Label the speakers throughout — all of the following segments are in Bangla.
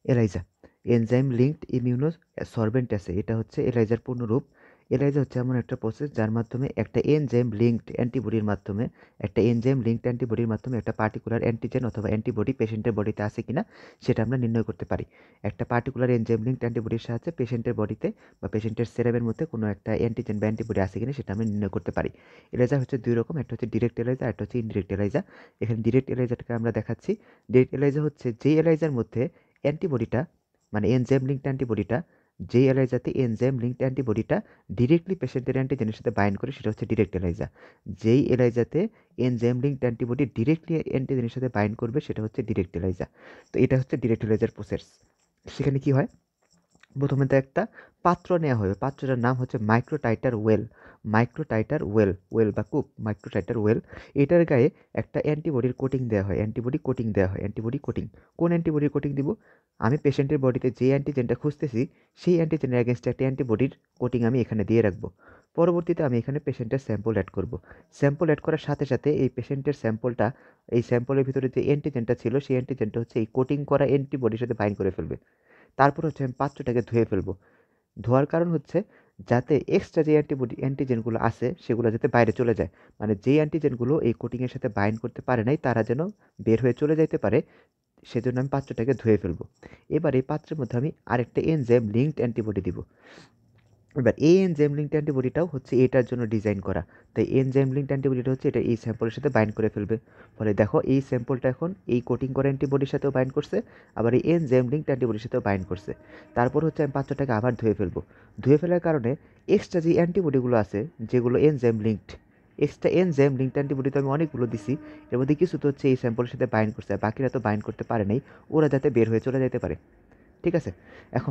Speaker 1: ELISA enzyme linked immunosorbent আছে, এটা হচ্ছে এলাইজার পূর্ণরূপ। এলাইজা হচ্ছে এমন একটা প্রসেস যার মাধ্যমে একটা এনজাইম লিঙ্কড অ্যান্টিবডির মাধ্যমে একটা পার্টিকুলার অ্যান্টিজেন অথবা অ্যান্টিবডি পেশেন্টের বডিতে আছে কিনা সেটা আমরা নির্ণয় করতে পারি। একটা পার্টিকুলার এনজাইম লিঙ্কড অ্যান্টিবডির সাহায্যে পেশেন্টের বডিতে বা পেশেন্টের সেরামের মধ্যে কোনো একটা অ্যান্টিজেন বা অ্যান্টিবডি আছে কিনা সেটা আমরা নির্ণয় করতে পারি। এলাইজা হচ্ছে দুই রকম, একটা হচ্ছে ডিরেক্ট এলাইজা, একটা হচ্ছে ইনডিরেক্ট এলাইজা। এখানে ডিরেক্ট এলাইজাটাকে আমরা দেখাচ্ছি। ডিরেক্ট এলাইজা হচ্ছে যেই এলাইজার মধ্যে অ্যান্টিবডিটা মানে এনজাইম লিঙ্কড অ্যান্টিবডিটা যেই এলাইজাতে এনজাইম লিঙ্কড অ্যান্টিবডিটা ডিরেক্টলি পেশেন্টের অ্যান্টিজেনের সাথে বাইন্ড করে সেটা হচ্ছে ডিরেক্ট এলাইজা। যেই এলাইজাতে এনজাইম লিঙ্কড অ্যান্টিবডি ডিরেক্টলি অ্যান্টিজেনের সাথে বাইন্ড করবে সেটা হচ্ছে ডিরেক্ট এলাইজা। তো এটা হচ্ছে ডিরেক্ট এলাইজার প্রসেস। সেখানে কি হয়, প্রথমে তো একটা পাত্র নেওয়া হবে, পাত্রটার নাম হচ্ছে microtiter well. Microtiter well, well বা কুপ, মাইক্রোটাইটার ওয়েল। এটার গায়ে একটা অ্যান্টিবডির কোটিং দেওয়া হয়, অ্যান্টিবডি কোটিং দেওয়া হয়। অ্যান্টিবডি কোটিং, কোন অ্যান্টিবডির কোটিং দিব? আমি পেশেন্টের বডিতে যে অ্যান্টিজেনটা খুঁজতেছি সেই অ্যান্টিজেনের অ্যাগেনস্টে একটা অ্যান্টিবডির কোটিং আমি এখানে দিয়ে রাখবো। পরবর্তীতে আমি এখানে পেশেন্টের স্যাম্পল অ্যাড করব। স্যাম্পল অ্যাড করার সাথে সাথে এই পেশেন্টের স্যাম্পলটা, এই স্যাম্পলের ভিতরে যে অ্যান্টিজেনটা ছিল সেই অ্যান্টিজেনটা হচ্ছে এই কোটিং করা অ্যান্টিবডির সাথে বাইন্ড করে ফেলবে। তারপর হচ্ছে আমি পাত্রটাকে ধুয়ে ফেলবো। ধোয়ার কারণ হচ্ছে যাতে এক্সট্রা যে অ্যান্টিজেনগুলো আছে সেগুলো যাতে বাইরে চলে যায়, মানে যেই অ্যান্টিজেনগুলো এই কোটিংয়ের সাথে বাইন্ড করতে পারে নাই তারা যেন বের হয়ে চলে যাইতে পারে, সেজন্য আমি পাত্রটাকে ধুয়ে ফেলবো। এবার এই পাত্রের মধ্যে আমি আরেকটা এনজাইম লিঙ্কড অ্যান্টিবডি দিব। এবার এই এনজাইম লিঙ্কড অ্যান্টিবডিটাও হচ্ছে এটার জন্য ডিজাইন করা। তাই এনজাইম লিঙ্কড অ্যান্টিবডিটা হচ্ছে এটা এই স্যাম্পলের সাথে বাইন্ড করে ফেলবে। ফলে দেখো এই স্যাম্পলটা এখন এই কোটিং করা অ্যান্টিবডির সাথেও বাইন্ড করছে, আবার এই এনজাইম লিঙ্কড অ্যান্টিবডির সাথেও বাইন্ড করছে। তারপর হচ্ছে আমি পাত্রটাকে আবার ধুয়ে ফেলবো। ধুয়ে ফেলার কারণে এক্সট্রা যে অ্যান্টিবডিগুলো আছে যেগুলো enzyme linked, extra enzyme linked antibody তো আমি অনেকগুলো দিছি, এর মধ্যে কিছু তো হচ্ছে এই স্যাম্পলের সাথে বাইন্ড করছে, আর বাকিরা তো বাইন্ড করতে পারে নাই, ওরা যাতে বের হয়ে চলে যেতে পারে। ঠিক আছে, এখন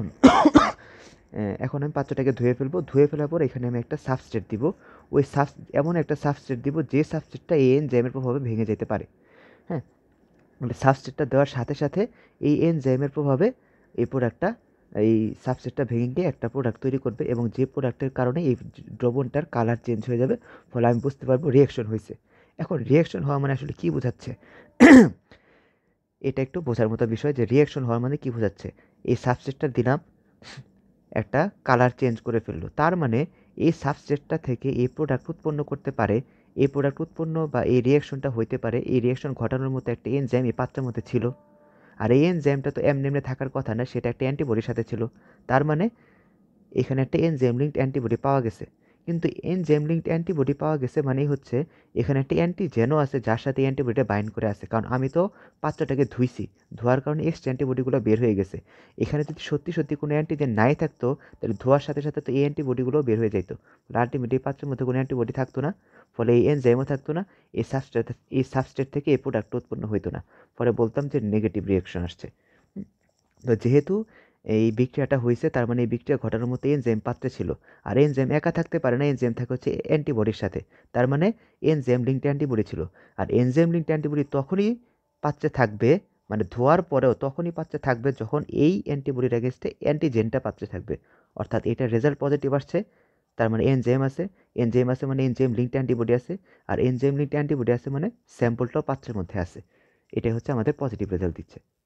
Speaker 1: এখন আমি পাত্রটাকে ধুয়ে ফেলবো। ধুয়ে ফেলার পর এখানে আমি একটা সাবস্ট্রেট দিব। ওই এমন একটা সাবস্ট্রেট দিব যে সাবস্ট্রেটটা এই এনজাইমের প্রভাবে ভেঙে যেতে পারে। হ্যাঁ, মানে সাবস্ট্রেটটা দেওয়ার সাথে সাথে এই এনজাইমের প্রভাবে এই প্রোডাক্টটা, এই সাবস্ট্রেটটা ভেঙে গিয়ে একটা প্রোডাক্ট তৈরি করবে, এবং যে প্রোডাক্টের কারণে এই দ্রবণটার কালার চেঞ্জ হয়ে যাবে। ফলে আমি বুঝতে পারবো রিয়াকশন হয়েছে। এখন রিয়াকশন হওয়া মানে আসলে কী বোঝাচ্ছে এটা একটু বোঝার মতো বিষয় যে রিয়াকশন হওয়ার মানে কী বোঝাচ্ছে। এই সাবস্ট্রেটটা দিলাম, একটা কালার চেঞ্জ করে ফেললো, তার মানে এই সাবস্ট্রেটটা থেকে এই প্রোডাক্ট উৎপন্ন করতে পারে, এই প্রোডাক্ট উৎপন্ন বা এই রিয়াকশনটা হইতে পারে, এই রিয়াকশন ঘটানোর মতো একটা এনজাইম এই পাত্রের মধ্যে ছিল। আর এই এনজাইমটা তো এমনি এমনি থাকার কথা না, সেটা একটা অ্যান্টিবডির সাথে ছিল। তার মানে এখানে একটা এনজাইম লিঙ্কড অ্যান্টিবডি পাওয়া গেছে। কিন্তু এনজাইম লিঙ্কড অ্যান্টিবডি পাওয়া গেছে মানেই হচ্ছে এখানে একটা অ্যান্টিজেনও আছে যার সাথে অ্যান্টিবডিটা বাইন্ড করে আছে, কারণ আমি তো পাত্রটাকে ধুইছি, ধোয়ার কারণে এক্সট্রা অ্যান্টিবডিগুলো বের হয়ে গেছে। এখানে যদি সত্যি সত্যি কোনো অ্যান্টিজেন নাই থাকতো তাহলে ধোয়ার সাথে সাথে তো এই অ্যান্টিবডিগুলোও বের হয়ে যেত। আলটিমেটলি পাত্রের মধ্যে কোনো অ্যান্টিবডি থাকতো না, ফলে এই এনজাইমও থাকতো না, এই সাবস্ট্রেট থেকে এই প্রোডাক্ট উৎপন্ন হইতো না। ফলে বলতাম যে নেগেটিভ রিয়াকশন আসছে। তো যেহেতু এই বিক্রিয়াটা হয়েছে তার মানে এই বিক্রিয়া ঘটানোর মতো এনজাইম পাত্রে ছিল। আর এনজাইম একা থাকতে পারে না, এনজাইম থাকে হচ্ছে অ্যান্টিবডির সাথে। তার মানে এনজাইম লিঙ্কড অ্যান্টিবডি ছিল। আর এনজাইম লিঙ্কড অ্যান্টিবডি তখনই পাত্রে থাকবে, মানে ধোয়ার পরেও তখনই পাত্রে থাকবে যখন এই অ্যান্টিবডির এগেনস্টে অ্যান্টিজেনটা পাত্রে থাকবে। অর্থাৎ এটা রেজাল্ট পজিটিভ আসছে, তার মানে এনজাইম আছে, এনজাইম আছে মানে এনজাইম লিঙ্কড অ্যান্টিবডি আছে, আর এনজাইম লিঙ্কড অ্যান্টিবডি আছে মানে স্যাম্পলটাও পাত্রের মধ্যে আছে। এটাই হচ্ছে আমাদের পজিটিভ রেজাল্ট দিচ্ছে।